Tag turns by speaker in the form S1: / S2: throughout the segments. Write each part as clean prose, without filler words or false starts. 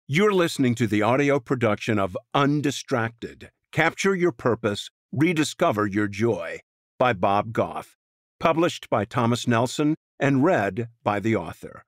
S1: You're listening to the audio production of Undistracted. Capture your purpose, rediscover your joy by Bob Goff. Published by Thomas Nelson and read by the author.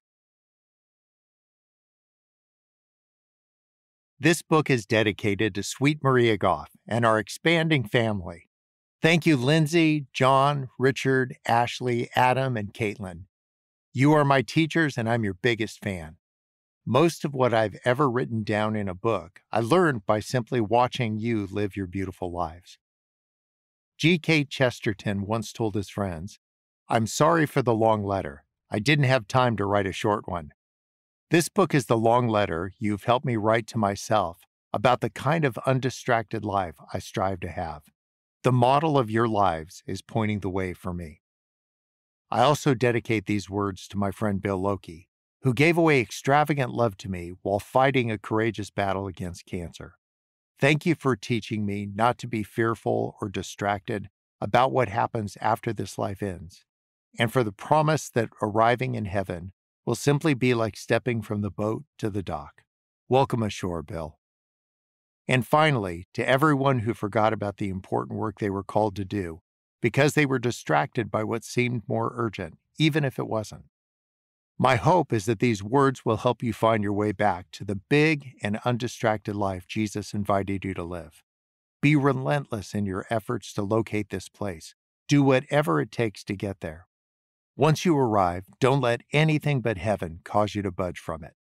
S2: This book is dedicated to Sweet Maria Goff and our expanding family. Thank you, Lindsay, John, Richard, Ashley, Adam, and Caitlin. You are my teachers, and I'm your biggest fan. Most of what I've ever written down in a book, I learned by simply watching you live your beautiful lives. G.K. Chesterton once told his friends, "I'm sorry for the long letter. I didn't have time to write a short one." This book is the long letter you've helped me write to myself about the kind of undistracted life I strive to have. The model of your lives is pointing the way for me. I also dedicate these words to my friend Bill Loki, who gave away extravagant love to me while fighting a courageous battle against cancer. Thank you for teaching me not to be fearful or distracted about what happens after this life ends, and for the promise that arriving in heaven will simply be like stepping from the boat to the dock. Welcome ashore, Bill. And finally, to everyone who forgot about the important work they were called to do because they were distracted by what seemed more urgent, even if it wasn't. My hope is that these words will help you find your way back to the big and undistracted life Jesus invited you to live. Be relentless in your efforts to locate this place. Do whatever it takes to get there. Once you arrive, don't let anything but heaven cause you to budge from it.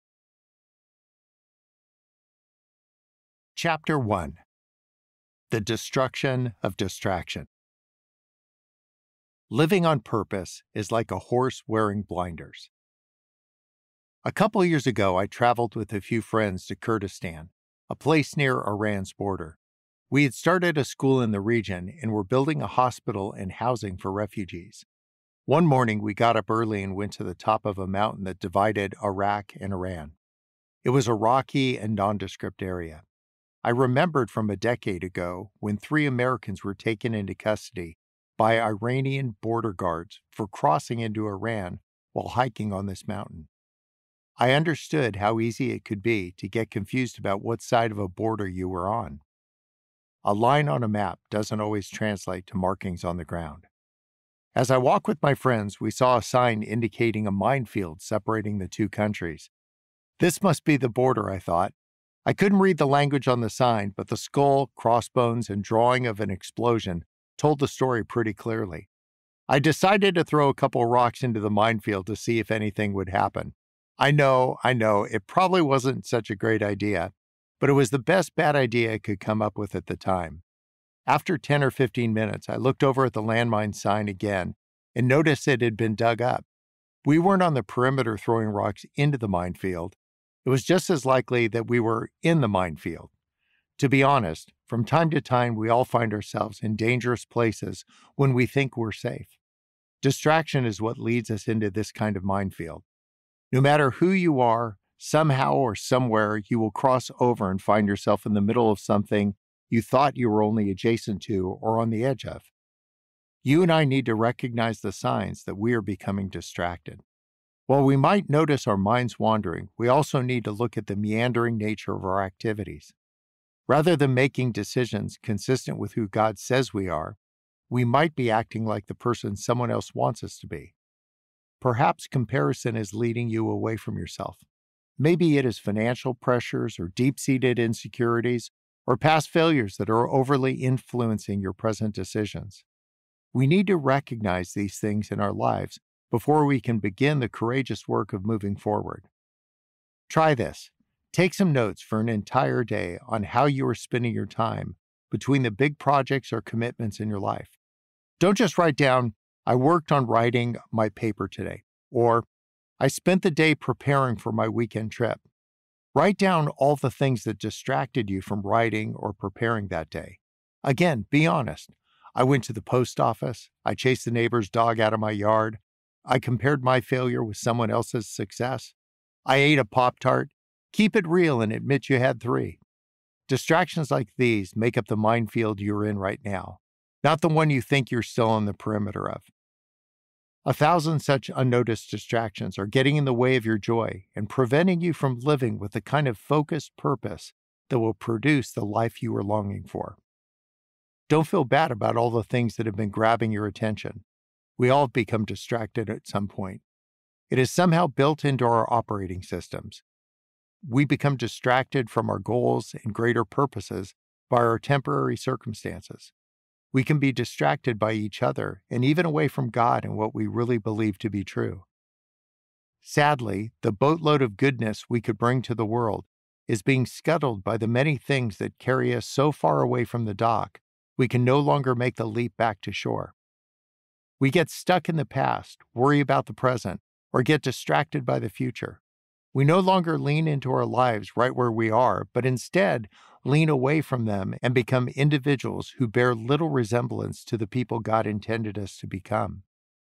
S2: Chapter 1: The Destruction of Distraction. Living on purpose is like a horse wearing blinders. A couple years ago, I traveled with a few friends to Kurdistan, a place near Iran's border. We had started a school in the region and were building a hospital and housing for refugees. One morning, we got up early and went to the top of a mountain that divided Iraq and Iran. It was a rocky and nondescript area. I remembered from a decade ago when 3 Americans were taken into custody by Iranian border guards for crossing into Iran while hiking on this mountain. I understood how easy it could be to get confused about what side of a border you were on. A line on a map doesn't always translate to markings on the ground. As I walked with my friends, we saw a sign indicating a minefield separating the two countries. This must be the border, I thought. I couldn't read the language on the sign, but the skull, crossbones, and drawing of an explosion told the story pretty clearly. I decided to throw a couple rocks into the minefield to see if anything would happen. I know, it probably wasn't such a great idea, but it was the best bad idea I could come up with at the time. After 10 or 15 minutes, I looked over at the landmine sign again and noticed it had been dug up. We weren't on the perimeter throwing rocks into the minefield. It was just as likely that we were in the minefield. To be honest, from time to time, we all find ourselves in dangerous places when we think we're safe. Distraction is what leads us into this kind of minefield. No matter who you are, somehow or somewhere, you will cross over and find yourself in the middle of something you thought you were only adjacent to or on the edge of. You and I need to recognize the signs that we are becoming distracted. While we might notice our minds wandering, we also need to look at the meandering nature of our activities. Rather than making decisions consistent with who God says we are, we might be acting like the person someone else wants us to be. Perhaps comparison is leading you away from yourself. Maybe it is financial pressures or deep-seated insecurities or past failures that are overly influencing your present decisions. We need to recognize these things in our lives before we can begin the courageous work of moving forward. Try this. Take some notes for an entire day on how you are spending your time between the big projects or commitments in your life. Don't just write down, "I worked on writing my paper today," or "I spent the day preparing for my weekend trip." Write down all the things that distracted you from writing or preparing that day. Again, be honest. I went to the post office. I chased the neighbor's dog out of my yard. I compared my failure with someone else's success. I ate a Pop-Tart. Keep it real and admit you had 3. Distractions like these make up the minefield you're in right now, not the one you think you're still on the perimeter of. 1,000 such unnoticed distractions are getting in the way of your joy and preventing you from living with the kind of focused purpose that will produce the life you are longing for. Don't feel bad about all the things that have been grabbing your attention. We all have become distracted at some point. It is somehow built into our operating systems. We become distracted from our goals and greater purposes by our temporary circumstances. We can be distracted by each other and even away from God and what we really believe to be true. Sadly, the boatload of goodness we could bring to the world is being scuttled by the many things that carry us so far away from the dock, we can no longer make the leap back to shore. We get stuck in the past, worry about the present, or get distracted by the future. We no longer lean into our lives right where we are, but instead lean away from them and become individuals who bear little resemblance to the people God intended us to become.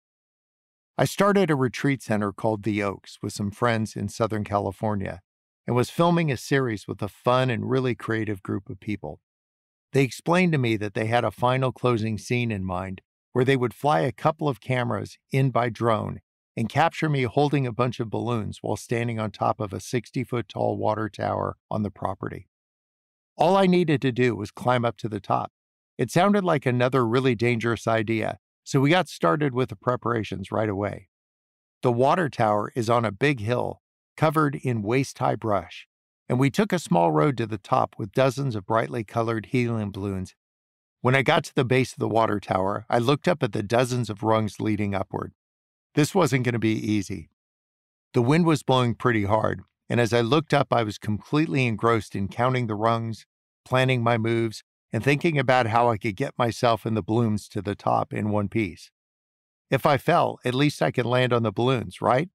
S2: I started a retreat center called The Oaks with some friends in Southern California and was filming a series with a fun and really creative group of people. They explained to me that they had a final closing scene in mind where they would fly a couple of cameras in by drone and capture me holding a bunch of balloons while standing on top of a 60-foot-tall water tower on the property. All I needed to do was climb up to the top. It sounded like another really dangerous idea, so we got started with the preparations right away. The water tower is on a big hill covered in waist-high brush, and we took a small road to the top with dozens of brightly colored helium balloons. When I got to the base of the water tower, I looked up at the dozens of rungs leading upward. This wasn't going to be easy. The wind was blowing pretty hard, and as I looked up, I was completely engrossed in counting the rungs, planning my moves, and thinking about how I could get myself and the balloons to the top in one piece. If I fell, at least I could land on the balloons, right?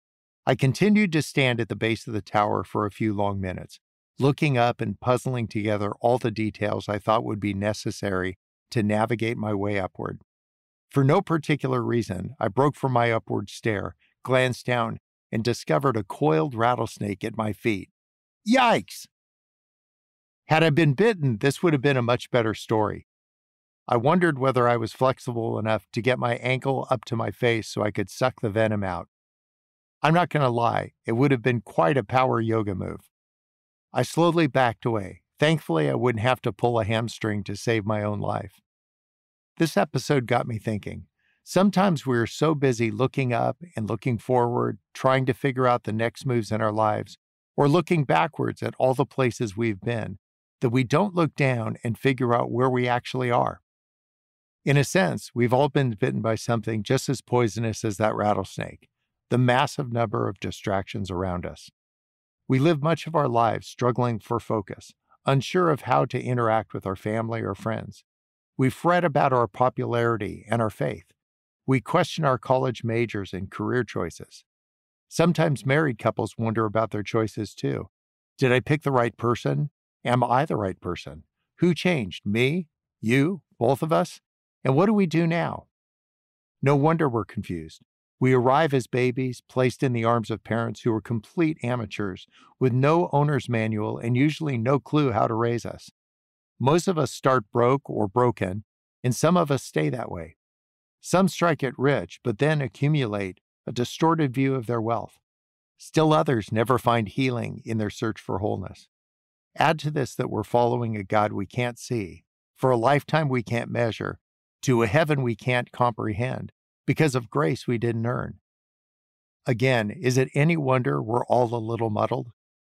S2: I continued to stand at the base of the tower for a few long minutes, looking up and puzzling together all the details I thought would be necessary to navigate my way upward. For no particular reason, I broke from my upward stare, glanced down, and discovered a coiled rattlesnake at my feet. Yikes! Had I been bitten, this would have been a much better story. I wondered whether I was flexible enough to get my ankle up to my face so I could suck the venom out. I'm not going to lie, it would have been quite a power yoga move. I slowly backed away. Thankfully, I wouldn't have to pull a hamstring to save my own life. This episode got me thinking. Sometimes we're so busy looking up and looking forward, trying to figure out the next moves in our lives, or looking backwards at all the places we've been, that we don't look down and figure out where we actually are. In a sense, we've all been bitten by something just as poisonous as that rattlesnake, the massive number of distractions around us. We live much of our lives struggling for focus, unsure of how to interact with our family or friends. We fret about our popularity and our faith. We question our college majors and career choices. Sometimes married couples wonder about their choices too. Did I pick the right person? Am I the right person? Who changed? Me? You? Both of us? And what do we do now? No wonder we're confused. We arrive as babies, placed in the arms of parents who are complete amateurs, with no owner's manual and usually no clue how to raise us. Most of us start broke or broken, and some of us stay that way. Some strike it rich, but then accumulate a distorted view of their wealth. Still others never find healing in their search for wholeness. Add to this that we're following a God we can't see, for a lifetime we can't measure, to a heaven we can't comprehend, because of grace we didn't earn. Again, is it any wonder we're all a little muddled?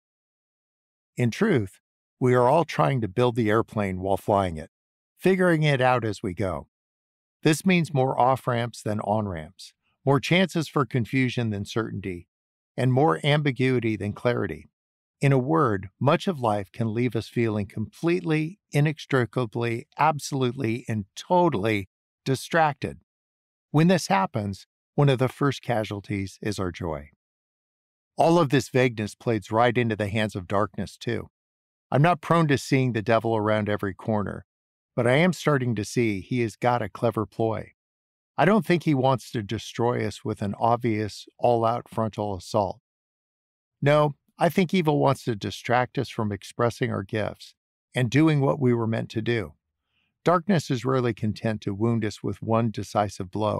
S2: In truth, we are all trying to build the airplane while flying it, figuring it out as we go. This means more off-ramps than on-ramps, more chances for confusion than certainty, and more ambiguity than clarity. In a word, much of life can leave us feeling completely, inextricably, absolutely, and totally distracted. When this happens, one of the first casualties is our joy. All of this vagueness plays right into the hands of darkness, too. I'm not prone to seeing the devil around every corner, but I am starting to see he has got a clever ploy. I don't think he wants to destroy us with an obvious, all-out frontal assault. No, I think evil wants to distract us from expressing our gifts and doing what we were meant to do. Darkness is rarely content to wound us with one decisive blow,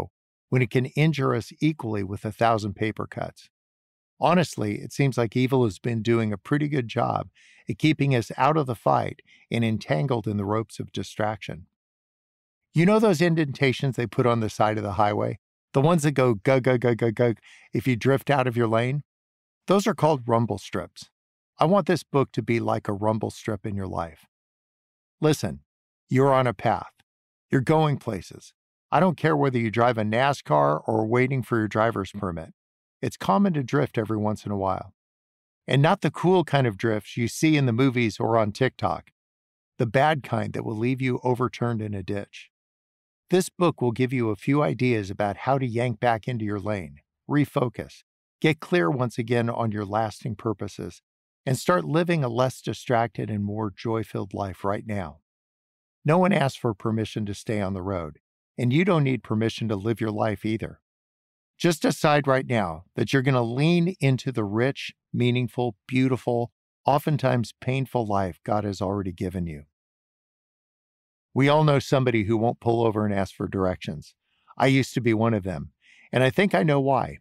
S2: when it can injure us equally with 1,000 paper cuts. Honestly, it seems like evil has been doing a pretty good job at keeping us out of the fight and entangled in the ropes of distraction. You know those indentations they put on the side of the highway? The ones that go gug, gug, gug, gug, gug if you drift out of your lane? Those are called rumble strips. I want this book to be like a rumble strip in your life. Listen, you're on a path. You're going places. I don't care whether you drive a NASCAR or are waiting for your driver's permit. It's common to drift every once in a while. And not the cool kind of drifts you see in the movies or on TikTok. The bad kind that will leave you overturned in a ditch. This book will give you a few ideas about how to yank back into your lane, refocus, get clear once again on your lasting purposes, and start living a less distracted and more joy-filled life right now. No one asks for permission to stay on the road, and you don't need permission to live your life either. Just decide right now that you're going to lean into the rich, meaningful, beautiful, oftentimes painful life God has already given you. We all know somebody who won't pull over and ask for directions. I used to be one of them, and I think I know why.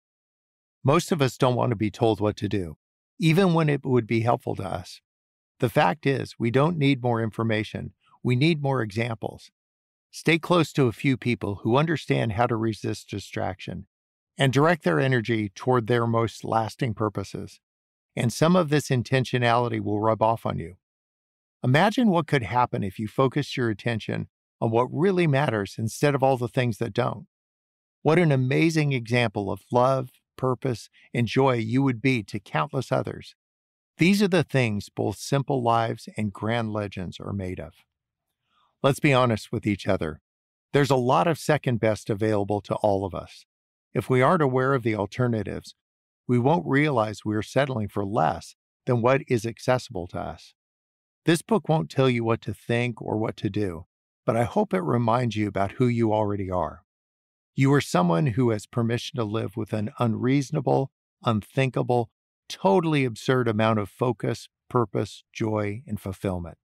S2: Most of us don't want to be told what to do, even when it would be helpful to us. The fact is, we don't need more information. We need more examples. Stay close to a few people who understand how to resist distraction and direct their energy toward their most lasting purposes. And some of this intentionality will rub off on you. Imagine what could happen if you focused your attention on what really matters instead of all the things that don't. What an amazing example of love, purpose, and joy you would be to countless others. These are the things both simple lives and grand legends are made of. Let's be honest with each other. There's a lot of second best available to all of us. If we aren't aware of the alternatives, we won't realize we are settling for less than what is accessible to us. This book won't tell you what to think or what to do, but I hope it reminds you about who you already are. You are someone who has permission to live with an unreasonable, unthinkable, totally absurd amount of focus, purpose, joy, and fulfillment.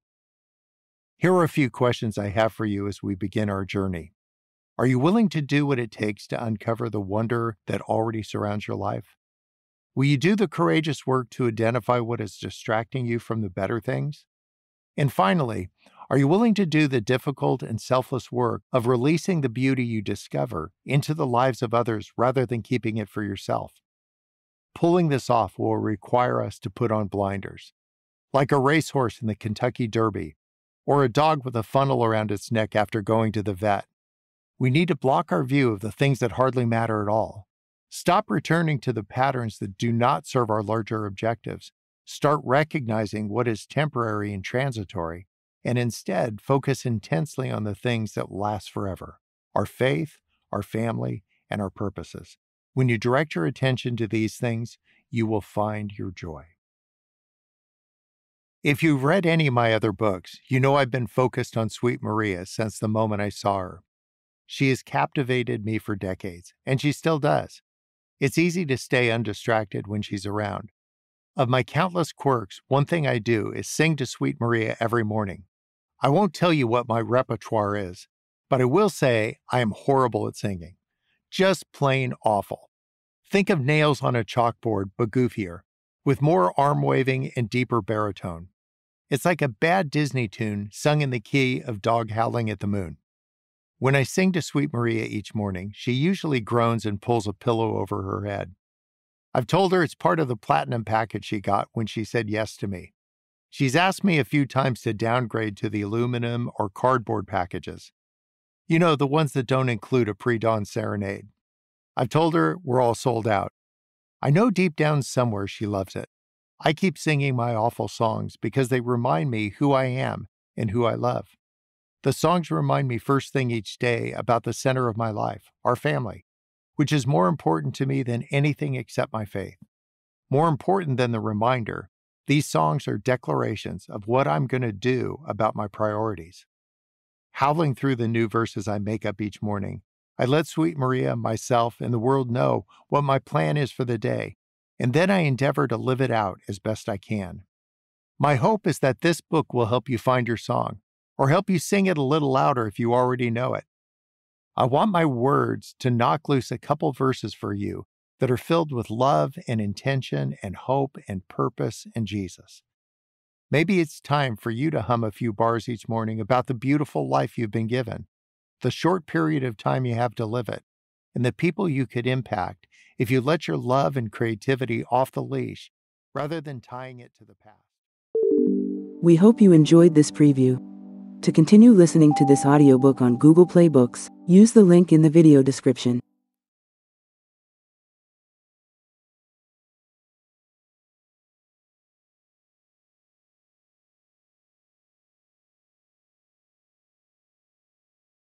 S2: Here are a few questions I have for you as we begin our journey. Are you willing to do what it takes to uncover the wonder that already surrounds your life? Will you do the courageous work to identify what is distracting you from the better things? And finally, are you willing to do the difficult and selfless work of releasing the beauty you discover into the lives of others rather than keeping it for yourself? Pulling this off will require us to put on blinders, like a racehorse in the Kentucky Derby, or a dog with a funnel around its neck after going to the vet. We need to block our view of the things that hardly matter at all. Stop returning to the patterns that do not serve our larger objectives. Start recognizing what is temporary and transitory, and instead focus intensely on the things that last forever: our faith, our family, and our purposes. When you direct your attention to these things, you will find your joy. If you've read any of my other books, you know I've been focused on Sweet Maria since the moment I saw her. She has captivated me for decades, and she still does. It's easy to stay undistracted when she's around. Of my countless quirks, one thing I do is sing to Sweet Maria every morning. I won't tell you what my repertoire is, but I will say I am horrible at singing. Just plain awful. Think of Nails on a Chalkboard, but goofier, with more arm waving and deeper baritone. It's like a bad Disney tune sung in the key of Dog Howling at the Moon. When I sing to Sweet Maria each morning, she usually groans and pulls a pillow over her head. I've told her it's part of the platinum package she got when she said yes to me. She's asked me a few times to downgrade to the aluminum or cardboard packages. You know, the ones that don't include a pre-dawn serenade. I've told her we're all sold out. I know deep down somewhere she loves it. I keep singing my awful songs because they remind me who I am and who I love. The songs remind me first thing each day about the center of my life, our family, which is more important to me than anything except my faith. More important than the reminder, these songs are declarations of what I'm going to do about my priorities. Howling through the new verses I make up each morning, I let Sweet Maria, myself, and the world know what my plan is for the day, and then I endeavor to live it out as best I can. My hope is that this book will help you find your song, or help you sing it a little louder if you already know it. I want my words to knock loose a couple verses for you that are filled with love and intention and hope and purpose and Jesus. Maybe it's time for you to hum a few bars each morning about the beautiful life you've been given, the short period of time you have to live it, and the people you could impact if you let your love and creativity off the leash rather than tying it to the past.
S3: We hope you enjoyed this preview. To continue listening to this audiobook on Google Play Books, use the link in the video description.